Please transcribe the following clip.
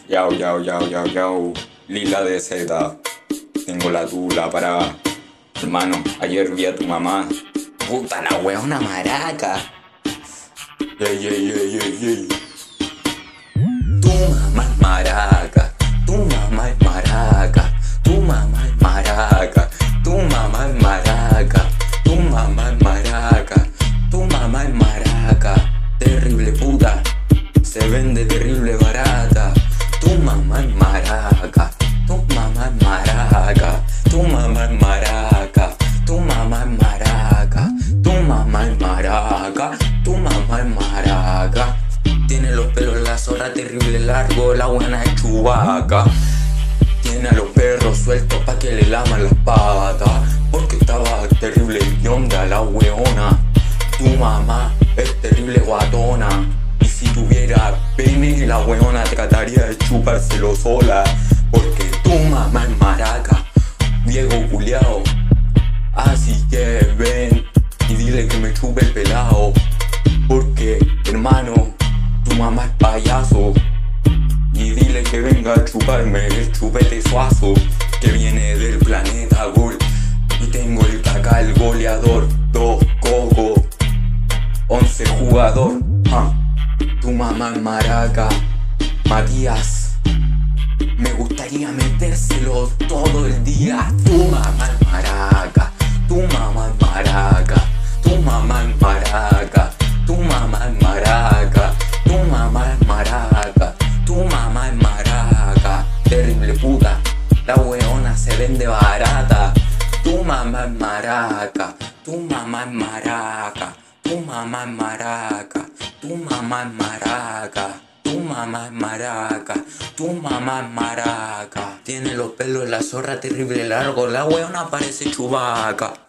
Yao, yao, yao, yao, yao. Lila de Zeta. Tengo la tula para. Hermano, ayer vi a tu mamá. Puta la weona maraca. Yey, yey, yey, yey, yey. Tu mamá es maraca. Tu mamá es maraca. Tu mamá es maraca. Tu mamá es maraca. Tu mamá es maraca. Tu mamá es maraca. Terrible puta. Se vende terrible barata. Tu mamá es maraca. Tu mamá es maraca. Tu mamá es maraca. Tu mamá es maraca. Tu mamá es maraca. Tu mamá es maraca. Tiene los pelos la zorra terrible largo. La buena es Chubaca. Tiene a los perros sueltos pa' que le laman las patas. Porque estaba terrible y onda la weona. Tu mamá es terrible guatona. Y si tuviera pene la weona trataría de chupárselo sola. Porque tu mamá es maraca, viejo culiao. Así que ven y dile que me chupe el pelao. Porque hermano, tu mamá es payaso. Y dile que venga a chuparme el chupete suazo, que viene del planeta Gol. Y tengo el caca, el goleador, 2 cocos, 11 jugador. Tu mamá es maraca, Matías. Me gustaría metérselo todo el día. Tu mamá es maraca, tu mamá es maraca, tu mamá es maraca, tu mamá es maraca, tu mamá es maraca, tu mamá es maraca. Terrible puta, la weona se vende barata. Tu mamá es maraca, tu mamá es maraca, tu mamá es maraca, tu mamá es maraca. Tu mamá es maraca, tu mamá es maraca. Tiene los pelos de la zorra terrible largo. La weona parece Chubaca.